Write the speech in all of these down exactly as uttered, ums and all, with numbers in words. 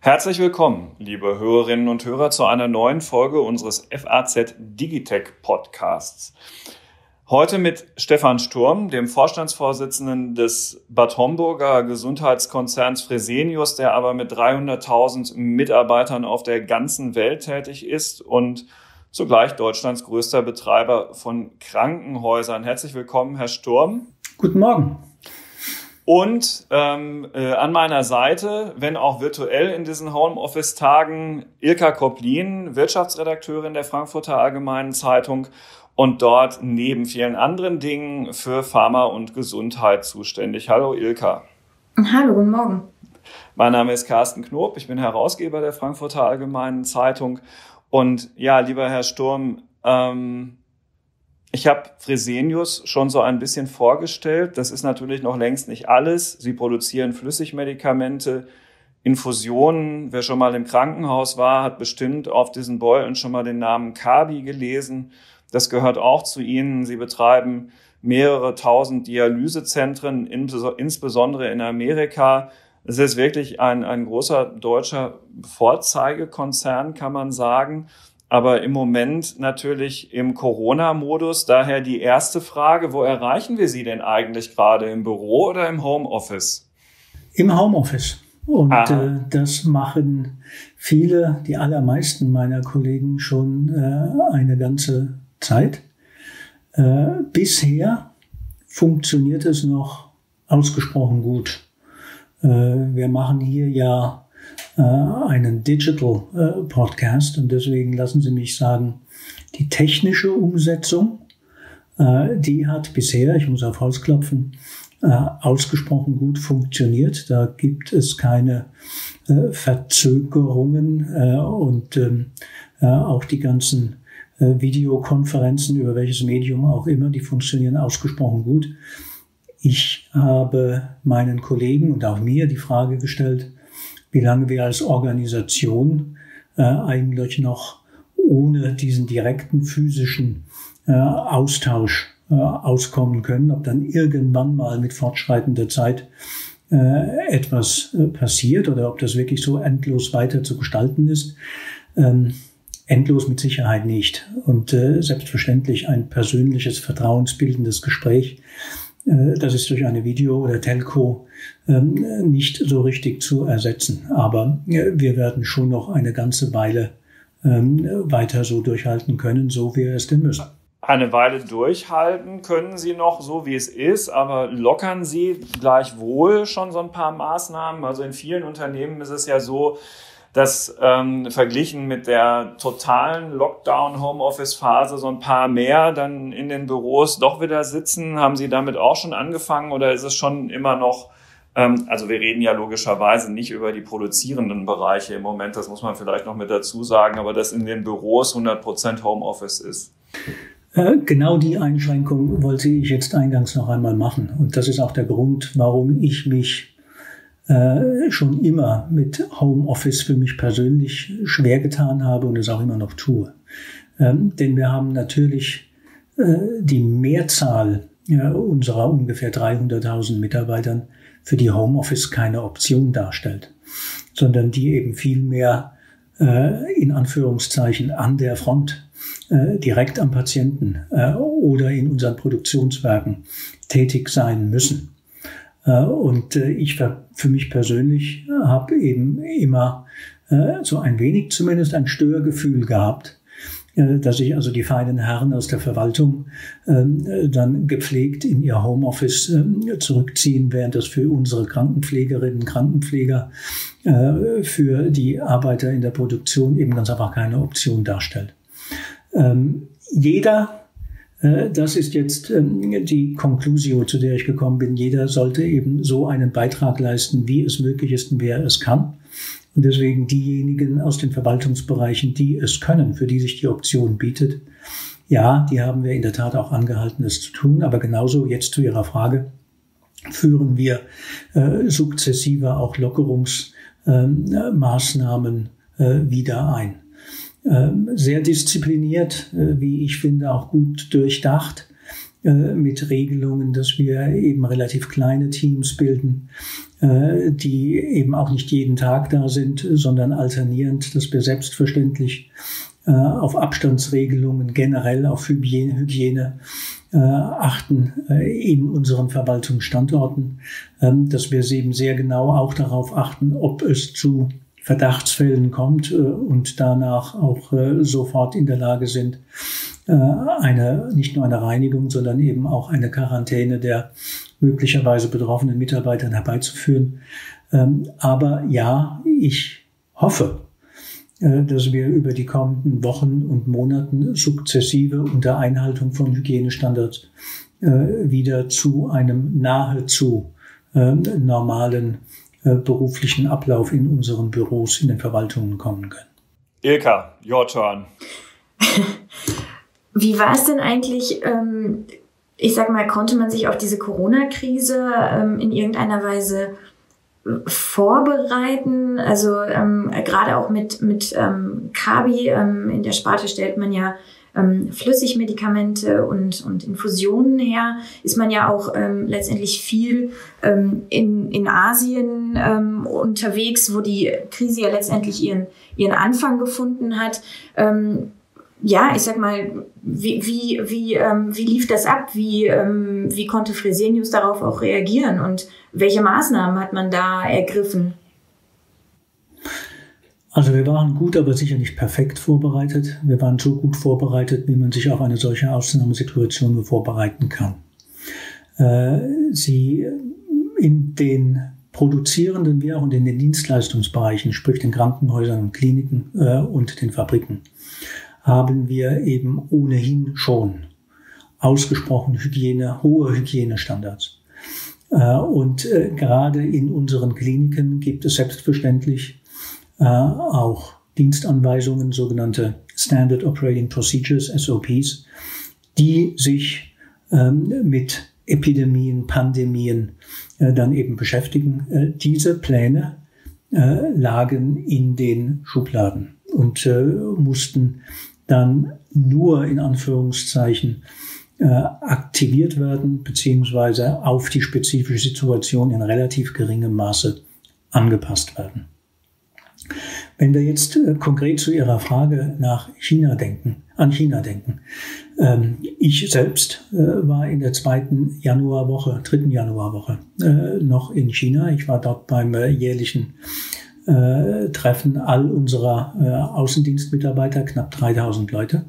Herzlich willkommen, liebe Hörerinnen und Hörer, zu einer neuen Folge unseres F A Z Digitech Podcasts. Heute mit Stefan Sturm, dem Vorstandsvorsitzenden des Bad Homburger Gesundheitskonzerns Fresenius, der aber mit dreihunderttausend Mitarbeitern auf der ganzen Welt tätig ist und zugleich Deutschlands größter Betreiber von Krankenhäusern. Herzlich willkommen, Herr Sturm. Guten Morgen. Und ähm, äh, an meiner Seite, wenn auch virtuell in diesen Homeoffice-Tagen, Ilka Koplin, Wirtschaftsredakteurin der Frankfurter Allgemeinen Zeitung und dort neben vielen anderen Dingen für Pharma und Gesundheit zuständig. Hallo Ilka. Hallo, guten Morgen. Mein Name ist Carsten Knob, ich bin Herausgeber der Frankfurter Allgemeinen Zeitung. Und ja, lieber Herr Sturm, ähm, ich habe Fresenius schon so ein bisschen vorgestellt. Das ist natürlich noch längst nicht alles. Sie produzieren Flüssigmedikamente, Infusionen. Wer schon mal im Krankenhaus war, hat bestimmt auf diesen Beuteln schon mal den Namen Kabi gelesen. Das gehört auch zu Ihnen. Sie betreiben mehrere tausend Dialysezentren, insbesondere in Amerika. Es ist wirklich ein, ein großer deutscher Vorzeigekonzern, kann man sagen. Aber im Moment natürlich im Corona-Modus. Daher die erste Frage, wo erreichen wir Sie denn eigentlich gerade, im Büro oder im Homeoffice? Im Homeoffice. Und äh, das machen viele, die allermeisten meiner Kollegen schon äh, eine ganze Zeit. Äh, bisher funktioniert es noch ausgesprochen gut. Äh, wir machen hier ja einen Digital äh, Podcast und deswegen lassen Sie mich sagen, die technische Umsetzung, äh, die hat bisher, ich muss auf Holz klopfen, äh, ausgesprochen gut funktioniert. Da gibt es keine äh, Verzögerungen äh, und ähm, äh, auch die ganzen äh, Videokonferenzen, über welches Medium auch immer, die funktionieren ausgesprochen gut. Ich habe meinen Kollegen und auch mir die Frage gestellt, wie lange wir als Organisation äh, eigentlich noch ohne diesen direkten physischen äh, Austausch äh, auskommen können, ob dann irgendwann mal mit fortschreitender Zeit äh, etwas äh, passiert oder ob das wirklich so endlos weiter zu gestalten ist. Ähm, endlos mit Sicherheit nicht. Und äh, selbstverständlich ein persönliches, vertrauensbildendes Gespräch, das ist durch eine Video- oder Telco ähm, nicht so richtig zu ersetzen. Aber äh, wir werden schon noch eine ganze Weile ähm, weiter so durchhalten können, so wie wir es denn müssen. Eine Weile durchhalten können Sie noch, so wie es ist, aber lockern Sie gleichwohl schon so ein paar Maßnahmen? Also in vielen Unternehmen ist es ja so, dass ähm, verglichen mit der totalen Lockdown-Homeoffice-Phase so ein paar mehr dann in den Büros doch wieder sitzen. Haben Sie damit auch schon angefangen oder ist es schon immer noch, ähm, also wir reden ja logischerweise nicht über die produzierenden Bereiche im Moment, das muss man vielleicht noch mit dazu sagen, aber dass in den Büros hundert Prozent Homeoffice ist? Äh, genau die Einschränkung wollte ich jetzt eingangs noch einmal machen. Und das ist auch der Grund, warum ich mich Äh, schon immer mit Homeoffice für mich persönlich schwer getan habe und es auch immer noch tue. Ähm, denn wir haben natürlich äh, die Mehrzahl ja, unserer ungefähr dreihunderttausend Mitarbeitern, für die Homeoffice keine Option darstellt, sondern die eben viel mehr äh, in Anführungszeichen an der Front, äh, direkt am Patienten äh, oder in unseren Produktionswerken tätig sein müssen. Und ich für mich persönlich habe eben immer so ein wenig zumindest ein Störgefühl gehabt, dass sich also die feinen Herren aus der Verwaltung dann gepflegt in ihr Homeoffice zurückziehen, während das für unsere Krankenpflegerinnen und Krankenpfleger, für die Arbeiter in der Produktion eben ganz einfach keine Option darstellt. Jeder Das ist jetzt die Conclusio, zu der ich gekommen bin. Jeder sollte eben so einen Beitrag leisten, wie es möglich ist und wer es kann. Und deswegen diejenigen aus den Verwaltungsbereichen, die es können, für die sich die Option bietet, ja, die haben wir in der Tat auch angehalten, es zu tun. Aber genauso jetzt zu Ihrer Frage, führen wir äh, sukzessive auch Lockerungsmaßnahmen äh, wieder ein. Sehr diszipliniert, wie ich finde, auch gut durchdacht. mit Regelungen, dass wir eben relativ kleine Teams bilden, die eben auch nicht jeden Tag da sind, sondern alternierend, dass wir selbstverständlich auf Abstandsregelungen, generell auf Hygiene, Hygiene achten in unseren Verwaltungsstandorten, dass wir eben sehr genau auch darauf achten, ob es zu Verdachtsfällen kommt und danach auch sofort in der Lage sind, eine, nicht nur eine Reinigung, sondern eben auch eine Quarantäne der möglicherweise betroffenen Mitarbeitern herbeizuführen. Aber ja, ich hoffe, dass wir über die kommenden Wochen und Monaten sukzessive unter Einhaltung von Hygienestandards wieder zu einem nahezu normalen beruflichen Ablauf in unseren Büros, in den Verwaltungen kommen können. Ilka, your turn. Wie war es denn eigentlich, ähm, ich sag mal, konnte man sich auf diese Corona-Krise ähm, in irgendeiner Weise vorbereiten? Also ähm, gerade auch mit, mit ähm, Kabi, ähm, in der Sparte stellt man ja ähm, Flüssigmedikamente und, und Infusionen her. Ist man ja auch ähm, letztendlich viel ähm, in, in Asien ähm, unterwegs, wo die Krise ja letztendlich ihren, ihren Anfang gefunden hat. Ähm, Ja, ich sag mal, wie wie wie ähm, wie lief das ab? Wie ähm, wie konnte Fresenius darauf auch reagieren und welche Maßnahmen hat man da ergriffen? Also wir waren gut, aber sicher nicht perfekt vorbereitet. Wir waren so gut vorbereitet, wie man sich auf eine solche Ausnahmesituation nur vorbereiten kann. Äh, sie in den produzierenden wie auch in den Dienstleistungsbereichen, sprich den Krankenhäusern und Kliniken äh, und den Fabriken, haben wir eben ohnehin schon ausgesprochen Hygiene, hohe Hygienestandards. Und gerade in unseren Kliniken gibt es selbstverständlich auch Dienstanweisungen, sogenannte Standard Operating Procedures, S O Ps, die sich mit Epidemien, Pandemien dann eben beschäftigen. Diese Pläne lagen in den Schubladen und mussten dann nur in Anführungszeichen äh, aktiviert werden, beziehungsweise auf die spezifische Situation in relativ geringem Maße angepasst werden. Wenn wir jetzt äh, konkret zu Ihrer Frage nach China denken, an China denken. Ähm, ich selbst äh, war in der zweiten Januarwoche, dritten Januarwoche äh, noch in China. Ich war dort beim äh, jährlichen Äh, Treffen all unserer äh, Außendienstmitarbeiter, knapp dreitausend Leute.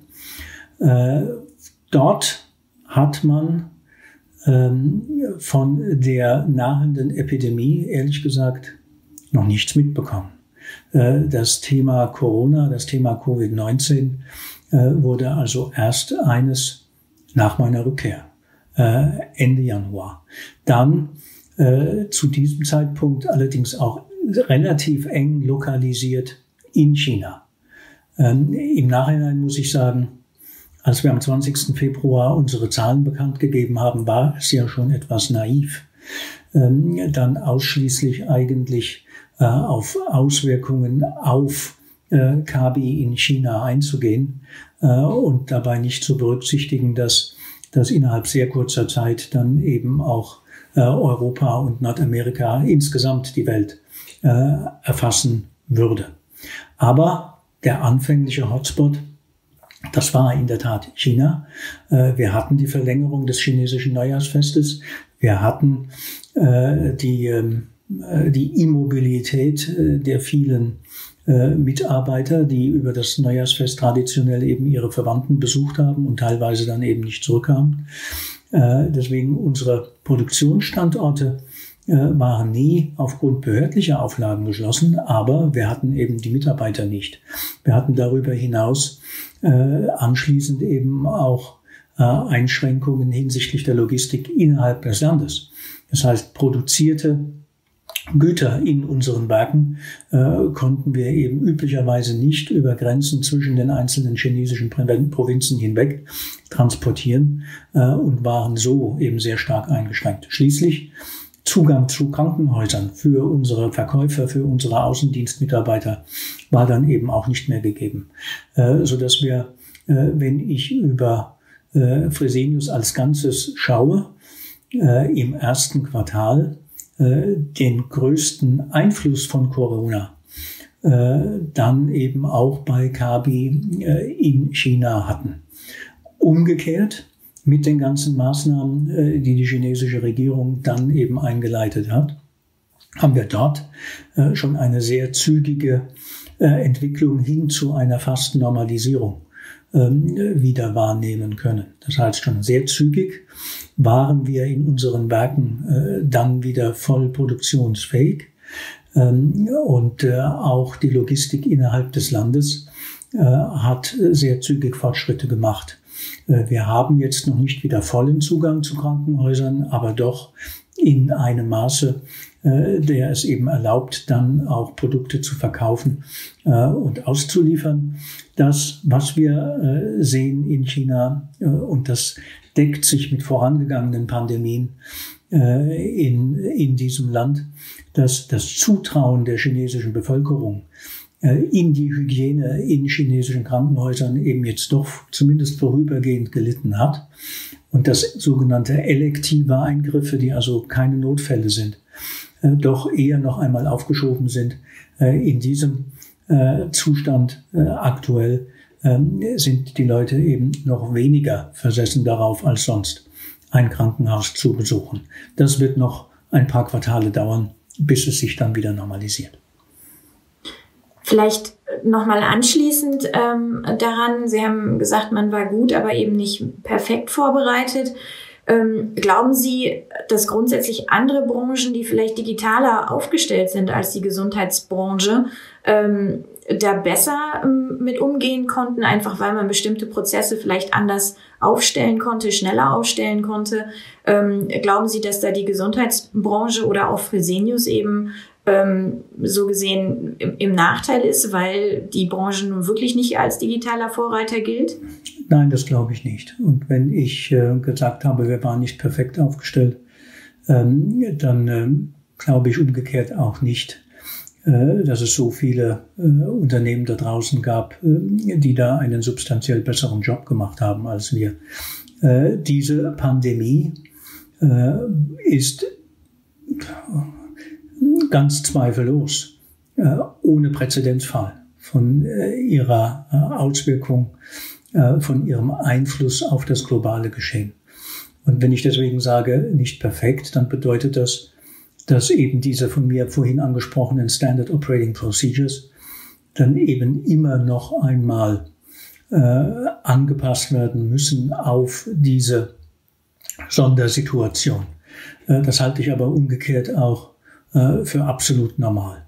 Äh, dort hat man ähm, von der nahenden Epidemie, ehrlich gesagt, noch nichts mitbekommen. Äh, das Thema Corona, das Thema Covid neunzehn äh, wurde also erst eines nach meiner Rückkehr, äh, Ende Januar. Dann äh, zu diesem Zeitpunkt allerdings auch relativ eng lokalisiert in China. Ähm, im Nachhinein muss ich sagen, als wir am zwanzigsten Februar unsere Zahlen bekannt gegeben haben, war es ja schon etwas naiv, ähm, dann ausschließlich eigentlich äh, auf Auswirkungen auf äh, Kabi in China einzugehen äh, und dabei nicht zu berücksichtigen, dass das innerhalb sehr kurzer Zeit dann eben auch äh, Europa und Nordamerika, insgesamt die Welt, äh, erfassen würde. Aber der anfängliche Hotspot, das war in der Tat China. Äh, wir hatten die Verlängerung des chinesischen Neujahrsfestes. Wir hatten äh, die, äh, die Immobilität äh, der vielen äh, Mitarbeiter, die über das Neujahrsfest traditionell eben ihre Verwandten besucht haben und teilweise dann eben nicht zurückkamen. Äh, deswegen unsere Produktionsstandorte äh, waren nie aufgrund behördlicher Auflagen geschlossen, aber wir hatten eben die Mitarbeiter nicht. Wir hatten darüber hinaus äh, anschließend eben auch äh, Einschränkungen hinsichtlich der Logistik innerhalb des Landes. Das heißt, produzierte Güter in unseren Werken äh, konnten wir eben üblicherweise nicht über Grenzen zwischen den einzelnen chinesischen Provinzen hinweg transportieren äh, und waren so eben sehr stark eingeschränkt. Schließlich Zugang zu Krankenhäusern für unsere Verkäufer, für unsere Außendienstmitarbeiter war dann eben auch nicht mehr gegeben, äh, so dass wir, äh, wenn ich über äh, Fresenius als Ganzes schaue, äh, im ersten Quartal äh, den größten Einfluss von Corona äh, dann eben auch bei Kabi äh, in China hatten. Umgekehrt, mit den ganzen Maßnahmen, äh, die die chinesische Regierung dann eben eingeleitet hat, haben wir dort äh, schon eine sehr zügige äh, Entwicklung hin zu einer fast Normalisierung ähm, wieder wahrnehmen können. Das heißt, schon sehr zügig waren wir in unseren Werken äh, dann wieder voll produktionsfähig. Ähm, und äh, auch die Logistik innerhalb des Landes äh, hat sehr zügig Fortschritte gemacht. Äh, wir haben jetzt noch nicht wieder vollen Zugang zu Krankenhäusern, aber doch in einem Maße, äh, der es eben erlaubt, dann auch Produkte zu verkaufen äh, und auszuliefern. Das, was wir äh, sehen in China, äh, und das deckt sich mit vorangegangenen Pandemien äh, in, in diesem Land, dass das Zutrauen der chinesischen Bevölkerung äh, in die Hygiene in chinesischen Krankenhäusern eben jetzt doch zumindest vorübergehend gelitten hat. Und dass sogenannte elektive Eingriffe, die also keine Notfälle sind, äh, doch eher noch einmal aufgeschoben sind. Äh, in diesem äh, Zustand äh, aktuell äh, sind die Leute eben noch weniger versessen darauf als sonst, ein Krankenhaus zu besuchen. Das wird noch ein paar Quartale dauern, bis es sich dann wieder normalisiert. Vielleicht nochmal anschließend ähm, daran, Sie haben gesagt, man war gut, aber eben nicht perfekt vorbereitet. Ähm, glauben Sie, dass grundsätzlich andere Branchen, die vielleicht digitaler aufgestellt sind als die Gesundheitsbranche, ähm, da besser ähm, mit umgehen konnten, einfach weil man bestimmte Prozesse vielleicht anders aufstellen konnte, schneller aufstellen konnte? Ähm, glauben Sie, dass da die Gesundheitsbranche oder auch Fresenius eben ähm, so gesehen im, im Nachteil ist, weil die Branche nun wirklich nicht als digitaler Vorreiter gilt? Nein, das glaube ich nicht. Und wenn ich äh, gesagt habe, wir waren nicht perfekt aufgestellt, ähm, dann äh, glaube ich umgekehrt auch nicht, äh, dass es so viele äh, Unternehmen da draußen gab, äh, die da einen substanziell besseren Job gemacht haben als wir. Äh, diese Pandemie äh, ist ganz zweifellos äh, ohne Präzedenzfall von äh, ihrer äh, Auswirkung, äh, von ihrem Einfluss auf das globale Geschehen. Und wenn ich deswegen sage, nicht perfekt, dann bedeutet das, dass eben diese von mir vorhin angesprochenen Standard Operating Procedures dann eben immer noch einmal äh, angepasst werden müssen auf diese Sondersituation. Äh, das halte ich aber umgekehrt auch äh, für absolut normal.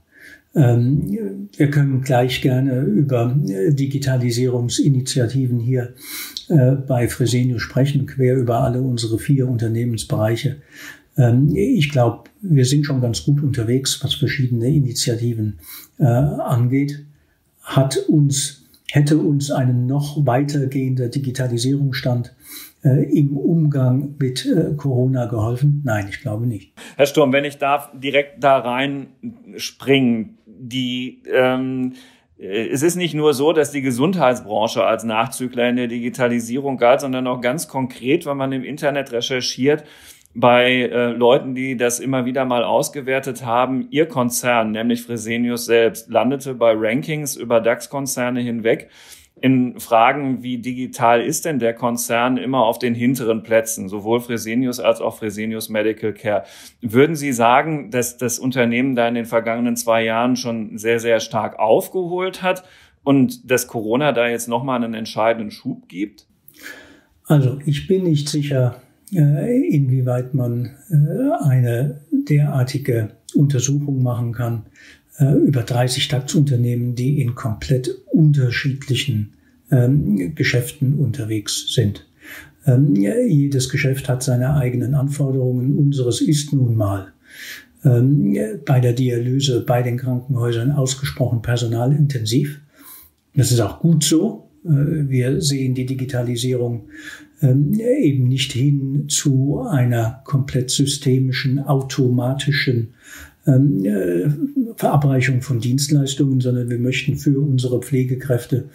Ähm, wir können gleich gerne über äh, Digitalisierungsinitiativen hier äh, bei Fresenius sprechen, quer über alle unsere vier Unternehmensbereiche. Ähm, ich glaube, wir sind schon ganz gut unterwegs, was verschiedene Initiativen äh, angeht. Hat uns, hätte uns ein noch weitergehender Digitalisierungsstand äh, im Umgang mit äh, Corona geholfen? Nein, ich glaube nicht. Herr Sturm, wenn ich darf direkt da rein springen, die, ähm, es ist nicht nur so, dass die Gesundheitsbranche als Nachzügler in der Digitalisierung galt, sondern auch ganz konkret, wenn man im Internet recherchiert, bei äh, Leuten, die das immer wieder mal ausgewertet haben, ihr Konzern, nämlich Fresenius selbst, landete bei Rankings über DAX-Konzerne hinweg in Fragen, wie digital ist denn der Konzern, immer auf den hinteren Plätzen, sowohl Fresenius als auch Fresenius Medical Care. Würden Sie sagen, dass das Unternehmen da in den vergangenen zwei Jahren schon sehr, sehr stark aufgeholt hat und dass Corona da jetzt nochmal einen entscheidenden Schub gibt? Also ich bin nicht sicher, inwieweit man eine derartige Untersuchung machen kann über dreißig DAX-Unternehmen, die in komplett unterschiedlichen ähm, Geschäften unterwegs sind. Ähm, jedes Geschäft hat seine eigenen Anforderungen. Unseres ist nun mal ähm, bei der Dialyse, bei den Krankenhäusern ausgesprochen personalintensiv. Das ist auch gut so. Äh, wir sehen die Digitalisierung ähm, eben nicht hin zu einer komplett systemischen, automatischen ähm, äh, Verabreichung von Dienstleistungen, sondern wir möchten für unsere Pflegekräfte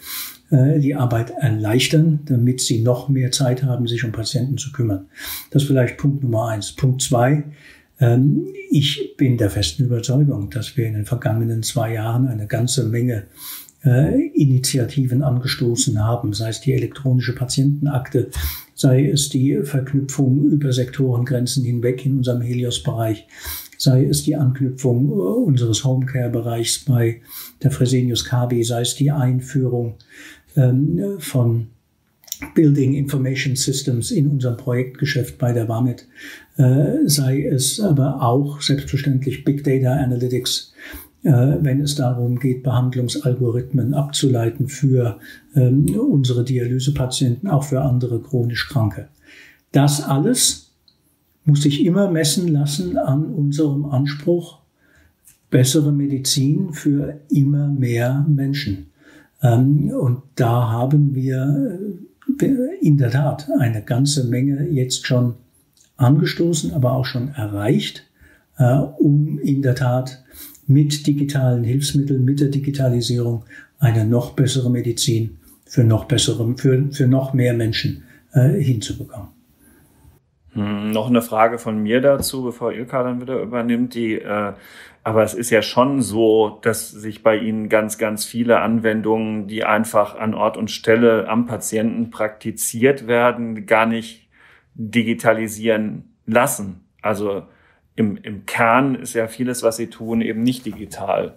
äh, die Arbeit erleichtern, damit sie noch mehr Zeit haben, sich um Patienten zu kümmern. Das ist vielleicht Punkt Nummer eins. Punkt zwei. Ähm, ich bin der festen Überzeugung, dass wir in den vergangenen zwei Jahren eine ganze Menge äh, Initiativen angestoßen haben, sei es die elektronische Patientenakte, sei es die Verknüpfung über Sektorengrenzen hinweg in unserem Helios-Bereich, sei es die Anknüpfung unseres Homecare-Bereichs bei der Fresenius Kabi, sei es die Einführung ähm, von Building Information Systems in unserem Projektgeschäft bei der Vamed, äh, sei es aber auch selbstverständlich Big Data Analytics, äh, wenn es darum geht, Behandlungsalgorithmen abzuleiten für ähm, unsere Dialysepatienten, auch für andere chronisch Kranke. Das alles muss sich immer messen lassen an unserem Anspruch, bessere Medizin für immer mehr Menschen. Und da haben wir in der Tat eine ganze Menge jetzt schon angestoßen, aber auch schon erreicht, um in der Tat mit digitalen Hilfsmitteln, mit der Digitalisierung eine noch bessere Medizin für noch bessere, für, für noch mehr Menschen hinzubekommen. Hm, noch eine Frage von mir dazu, bevor Ilka dann wieder übernimmt. Die, äh, aber es ist ja schon so, dass sich bei Ihnen ganz, ganz viele Anwendungen, die einfach an Ort und Stelle am Patienten praktiziert werden, gar nicht digitalisieren lassen. Also im, im Kern ist ja vieles, was Sie tun, eben nicht digital.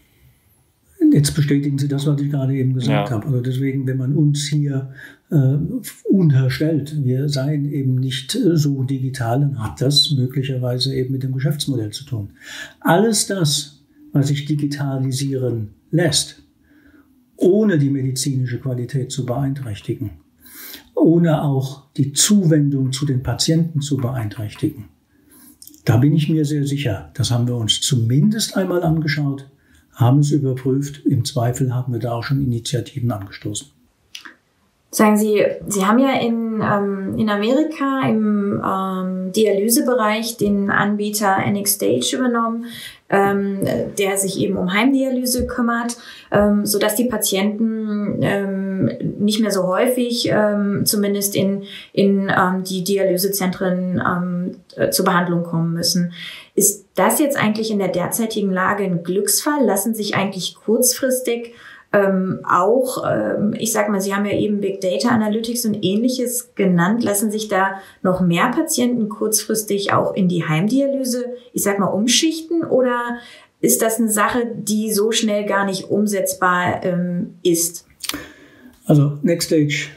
Jetzt bestätigen Sie das, was ich gerade eben gesagt ja. habe. Also deswegen, wenn man uns hier äh, unterstellt, wir seien eben nicht so digital, dann hat das möglicherweise eben mit dem Geschäftsmodell zu tun. Alles das, was sich digitalisieren lässt, ohne die medizinische Qualität zu beeinträchtigen, ohne auch die Zuwendung zu den Patienten zu beeinträchtigen, da bin ich mir sehr sicher, das haben wir uns zumindest einmal angeschaut, haben es überprüft. Im Zweifel haben wir da auch schon Initiativen angestoßen. Sagen Sie, Sie haben ja in, ähm, in Amerika im ähm, Dialysebereich den Anbieter NxStage übernommen, ähm, der sich eben um Heimdialyse kümmert, ähm, sodass die Patienten ähm, nicht mehr so häufig, ähm, zumindest in, in ähm, die Dialysezentren ähm, äh, zur Behandlung kommen müssen. Ist das jetzt eigentlich in der derzeitigen Lage ein Glücksfall? Lassen sich eigentlich kurzfristig ähm, auch, ähm, ich sag mal, Sie haben ja eben Big Data Analytics und Ähnliches genannt, lassen sich da noch mehr Patienten kurzfristig auch in die Heimdialyse, ich sag mal, umschichten? Oder ist das eine Sache, die so schnell gar nicht umsetzbar ähm, ist? Also NxStage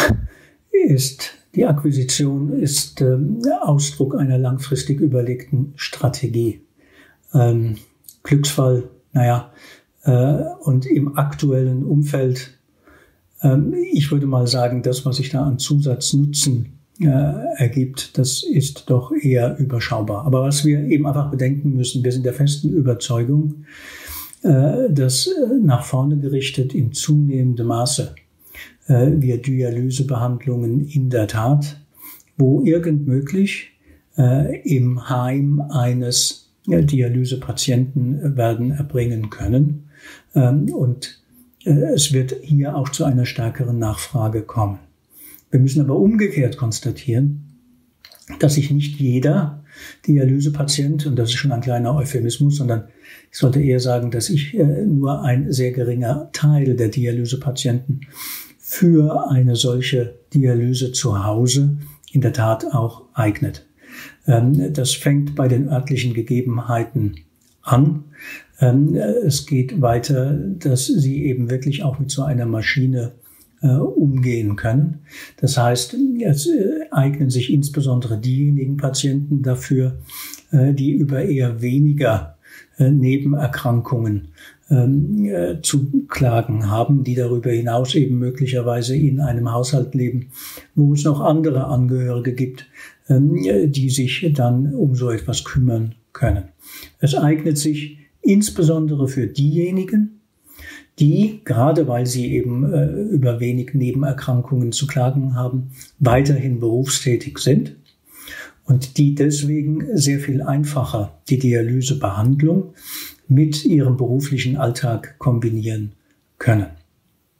ist, die Akquisition ist ähm, Ausdruck einer langfristig überlegten Strategie. Ähm, Glücksfall, naja, äh, und im aktuellen Umfeld, ähm, ich würde mal sagen, das, was sich da an Zusatznutzen äh, ergibt, das ist doch eher überschaubar. Aber was wir eben einfach bedenken müssen, wir sind der festen Überzeugung, äh, dass äh, nach vorne gerichtet in zunehmendem Maße äh, wir Dialysebehandlungen in der Tat, wo irgend möglich, äh, im Heim eines äh, Dialysepatienten werden erbringen können. Ähm, und äh, es wird hier auch zu einer stärkeren Nachfrage kommen. Wir müssen aber umgekehrt konstatieren, dass sich nicht jeder Dialysepatient, und das ist schon ein kleiner Euphemismus, sondern ich sollte eher sagen, dass sich äh, nur ein sehr geringer Teil der Dialysepatienten für eine solche Dialyse zu Hause in der Tat auch eignet. Ähm, das fängt bei den örtlichen Gegebenheiten an. Ähm, es geht weiter, dass sie eben wirklich auch mit so einer Maschine äh, umgehen können. Das heißt, es äh, eignen sich insbesondere diejenigen Patienten dafür, äh, die über eher weniger äh, Nebenerkrankungen ähm, äh, zu klagen haben, die darüber hinaus eben möglicherweise in einem Haushalt leben, wo es noch andere Angehörige gibt, ähm, die sich dann um so etwas kümmern können. Es eignet sich insbesondere für diejenigen, die, gerade weil sie eben äh, über wenig Nebenerkrankungen zu klagen haben, weiterhin berufstätig sind und die deswegen sehr viel einfacher die Dialysebehandlung mit ihrem beruflichen Alltag kombinieren können.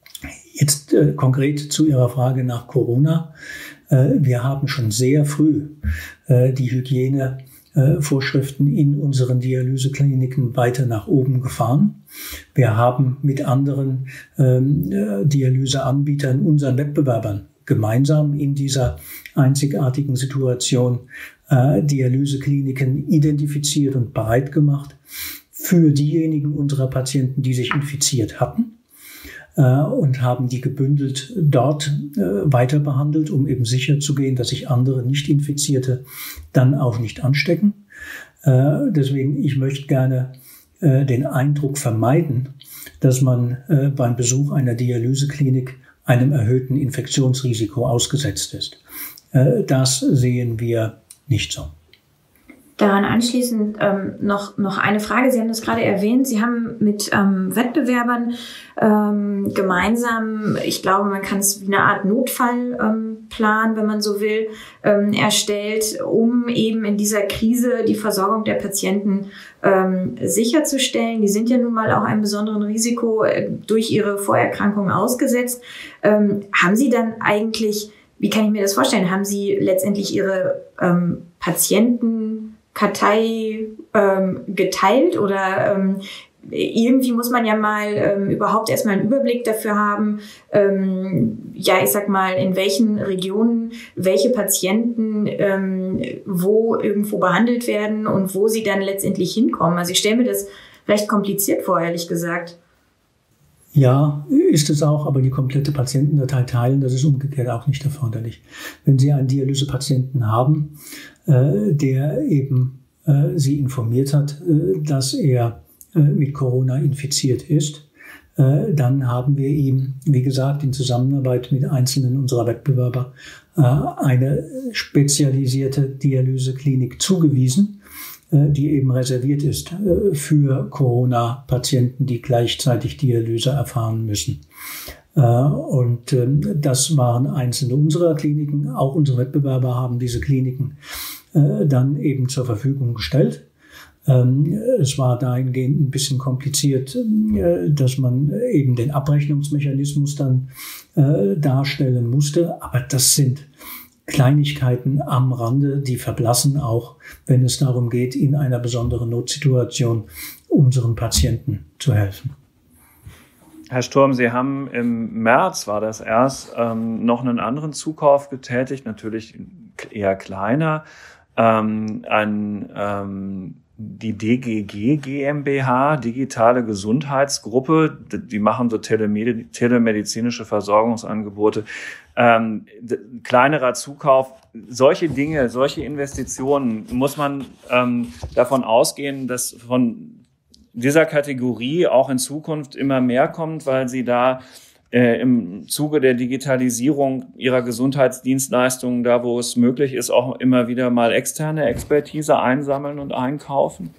Jetzt äh, konkret zu Ihrer Frage nach Corona. Äh, wir haben schon sehr früh äh, die Hygienevorschriften äh, in unseren Dialysekliniken weiter nach oben gefahren. Wir haben mit anderen ähm, äh, Dialyseanbietern, unseren Wettbewerbern, gemeinsam in dieser einzigartigen Situation äh, Dialysekliniken identifiziert und bereit gemacht für diejenigen unserer Patienten, die sich infiziert hatten, äh, und haben die gebündelt dort äh, weiter behandelt, um eben sicherzugehen, dass sich andere Nicht-Infizierte dann auch nicht anstecken. Äh, deswegen, ich möchte gerne äh, den Eindruck vermeiden, dass man äh, beim Besuch einer Dialyseklinik einem erhöhten Infektionsrisiko ausgesetzt ist. Äh, das sehen wir nicht so. Daran anschließend ähm, noch, noch eine Frage. Sie haben das gerade erwähnt. Sie haben mit ähm, Wettbewerbern ähm, gemeinsam, ich glaube, man kann es wie eine Art Notfallplan, ähm, wenn man so will, ähm, erstellt, um eben in dieser Krise die Versorgung der Patienten ähm, sicherzustellen. Die sind ja nun mal auch einem besonderen Risiko äh, durch ihre Vorerkrankung ausgesetzt. Ähm, haben Sie dann eigentlich, wie kann ich mir das vorstellen, haben Sie letztendlich Ihre ähm, Patienten Kartei ähm, geteilt oder ähm, irgendwie muss man ja mal ähm, überhaupt erstmal einen Überblick dafür haben, ähm, ja, ich sag mal, in welchen Regionen welche Patienten ähm, wo irgendwo behandelt werden und wo sie dann letztendlich hinkommen. Also ich stelle mir das recht kompliziert vor, ehrlich gesagt. Ja, ist es auch, aber die komplette Patientendatei teilen, das ist umgekehrt auch nicht erforderlich. Wenn Sie einen Dialysepatienten haben, äh, der eben äh, Sie informiert hat, äh, dass er äh, mit Corona infiziert ist, äh, dann haben wir ihm, wie gesagt, in Zusammenarbeit mit einzelnen unserer Wettbewerber äh, eine spezialisierte Dialyseklinik zugewiesen, die eben reserviert ist für Corona-Patienten, die gleichzeitig Dialyse erfahren müssen. Und das waren einzelne unserer Kliniken. Auch unsere Wettbewerber haben diese Kliniken dann eben zur Verfügung gestellt. Es war dahingehend ein bisschen kompliziert, dass man eben den Abrechnungsmechanismus dann darstellen musste. Aber das sind Kleinigkeiten am Rande, die verblassen auch, wenn es darum geht, in einer besonderen Notsituation unseren Patienten zu helfen. Herr Sturm, Sie haben im März, war das erst, ähm, noch einen anderen Zukauf getätigt, natürlich eher kleiner, ähm, ein, ähm, die D G G GmbH, Digitale Gesundheitsgruppe, die machen so Telemedi- telemedizinische Versorgungsangebote. Ähm, d- kleinerer Zukauf, solche Dinge, solche Investitionen, muss man ähm, davon ausgehen, dass von dieser Kategorie auch in Zukunft immer mehr kommt, weil sie da äh, im Zuge der Digitalisierung ihrer Gesundheitsdienstleistungen, da wo es möglich ist, auch immer wieder mal externe Expertise einsammeln und einkaufen?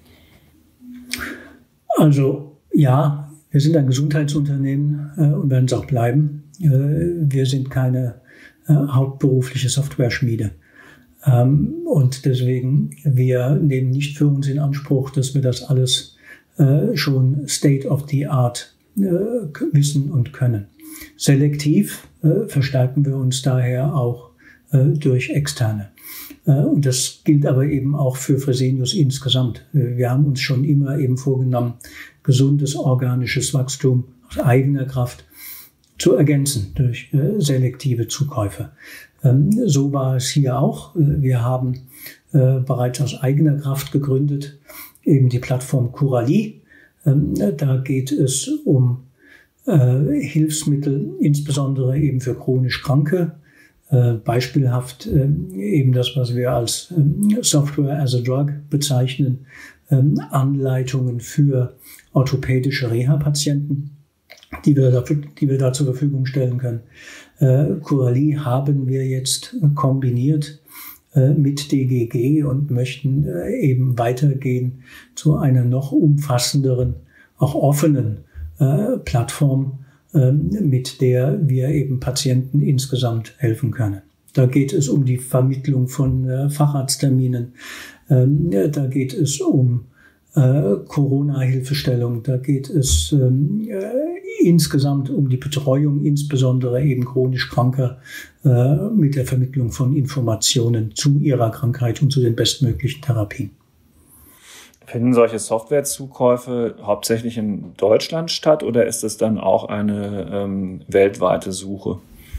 Also ja, wir sind ein Gesundheitsunternehmen äh, und werden es auch bleiben. Wir sind keine äh, hauptberufliche Software-Schmiede. Ähm, und deswegen, wir nehmen nicht für uns in Anspruch, dass wir das alles äh, schon State of the Art äh, wissen und können. Selektiv äh, verstärken wir uns daher auch äh, durch Externe. Äh, und das gilt aber eben auch für Fresenius insgesamt. Wir haben uns schon immer eben vorgenommen, gesundes organisches Wachstum aus eigener Kraft zu ergänzen durch äh, selektive Zukäufe. Ähm, so war es hier auch. Wir haben äh, bereits aus eigener Kraft gegründet, eben die Plattform Curalie. Ähm, da geht es um äh, Hilfsmittel, insbesondere eben für chronisch Kranke. Äh, beispielhaft äh, eben das, was wir als äh, Software as a Drug bezeichnen, äh, Anleitungen für orthopädische Reha-Patienten, die wir, dafür, die wir da zur Verfügung stellen können. Äh, Curalie haben wir jetzt kombiniert äh, mit D G G und möchten äh, eben weitergehen zu einer noch umfassenderen, auch offenen äh, Plattform, äh, mit der wir eben Patienten insgesamt helfen können. Da geht es um die Vermittlung von äh, Facharztterminen, äh, da geht es um Äh, Corona-Hilfestellung, da geht es ähm, insgesamt um die Betreuung, insbesondere eben chronisch Kranker, äh, mit der Vermittlung von Informationen zu ihrer Krankheit und zu den bestmöglichen Therapien. Finden solche Softwarezukäufe hauptsächlich in Deutschland statt oder ist es dann auch eine ähm, weltweite Suche?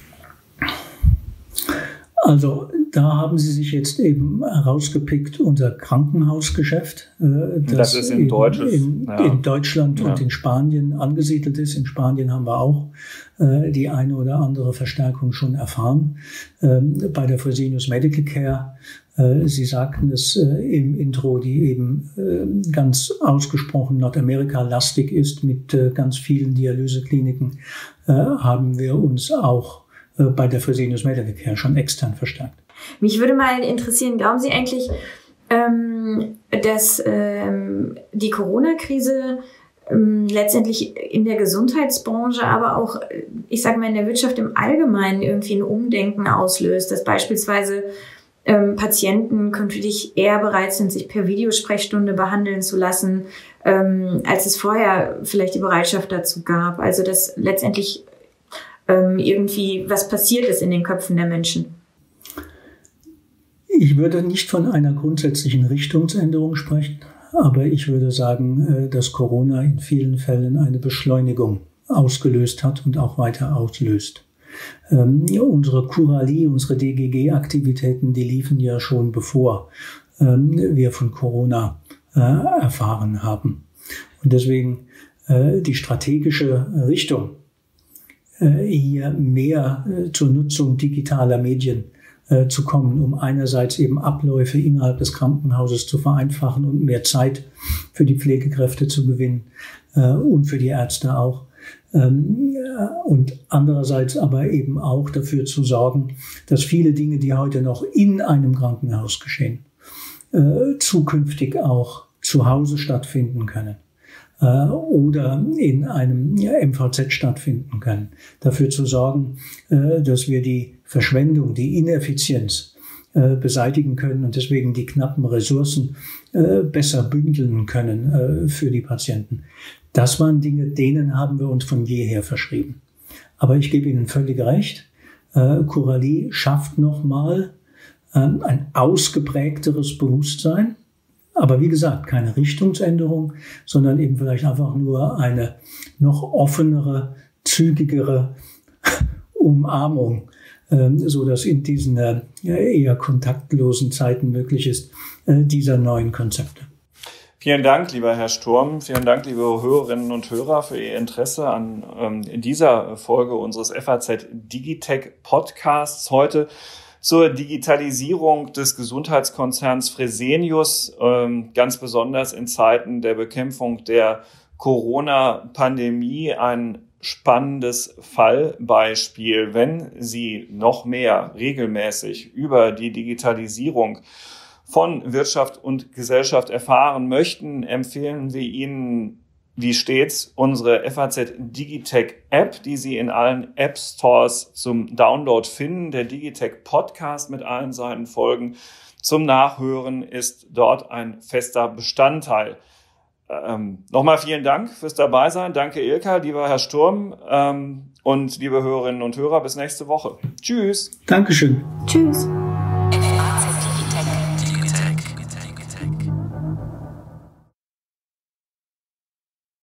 Also da haben Sie sich jetzt eben herausgepickt, unser Krankenhausgeschäft, äh, das, das ist in, deutsches, in, ja. in Deutschland ja. und in Spanien angesiedelt ist. In Spanien haben wir auch äh, die eine oder andere Verstärkung schon erfahren. Ähm, bei der Fresenius Medical Care, äh, Sie sagten es äh, im Intro, die eben äh, ganz ausgesprochen Nordamerika-lastig ist mit äh, ganz vielen Dialysekliniken, äh, haben wir uns auch bei der Fresenius Medical Care schon extern verstärkt. Mich würde mal interessieren, glauben Sie eigentlich, ähm, dass ähm, die Corona-Krise ähm, letztendlich in der Gesundheitsbranche, aber auch, ich sage mal, in der Wirtschaft im Allgemeinen irgendwie ein Umdenken auslöst, dass beispielsweise ähm, Patienten künftig eher bereit sind, sich per Videosprechstunde behandeln zu lassen, ähm, als es vorher vielleicht die Bereitschaft dazu gab. Also dass letztendlich irgendwie was passiert ist in den Köpfen der Menschen? Ich würde nicht von einer grundsätzlichen Richtungsänderung sprechen, aber ich würde sagen, dass Corona in vielen Fällen eine Beschleunigung ausgelöst hat und auch weiter auslöst. Ähm, unsere Curalie, unsere D G G-Aktivitäten, die liefen ja schon bevor ähm, wir von Corona äh, erfahren haben. Und deswegen äh, die strategische Richtung, hier mehr äh, zur Nutzung digitaler Medien äh, zu kommen, um einerseits eben Abläufe innerhalb des Krankenhauses zu vereinfachen und mehr Zeit für die Pflegekräfte zu gewinnen äh, und für die Ärzte auch. Ähm, und andererseits aber eben auch dafür zu sorgen, dass viele Dinge, die heute noch in einem Krankenhaus geschehen, äh, zukünftig auch zu Hause stattfinden können. Oder in einem M V Z stattfinden können. Dafür zu sorgen, dass wir die Verschwendung, die Ineffizienz beseitigen können und deswegen die knappen Ressourcen besser bündeln können für die Patienten. Das waren Dinge, denen haben wir uns von jeher verschrieben. Aber ich gebe Ihnen völlig recht, Curalie schafft nochmal ein ausgeprägteres Bewusstsein. Aber wie gesagt, keine Richtungsänderung, sondern eben vielleicht einfach nur eine noch offenere, zügigere Umarmung, so dass in diesen eher kontaktlosen Zeiten möglich ist, dieser neuen Konzepte. Vielen Dank, lieber Herr Sturm. Vielen Dank, liebe Hörerinnen und Hörer, für Ihr Interesse an ähm, in dieser Folge unseres F A Z Digitech Podcasts heute zur Digitalisierung des Gesundheitskonzerns Fresenius, ähm, ganz besonders in Zeiten der Bekämpfung der Corona-Pandemie ein spannendes Fallbeispiel. Wenn Sie noch mehr regelmäßig über die Digitalisierung von Wirtschaft und Gesellschaft erfahren möchten, empfehlen wir Ihnen wie stets unsere F A Z Digitech App, die Sie in allen App Stores zum Download finden. Der Digitech Podcast mit allen seinen Folgen zum Nachhören ist dort ein fester Bestandteil. Ähm, nochmal vielen Dank fürs Dabeisein. Danke Ilka, lieber Herr Sturm, ähm, und liebe Hörerinnen und Hörer, bis nächste Woche. Tschüss. Dankeschön. Tschüss.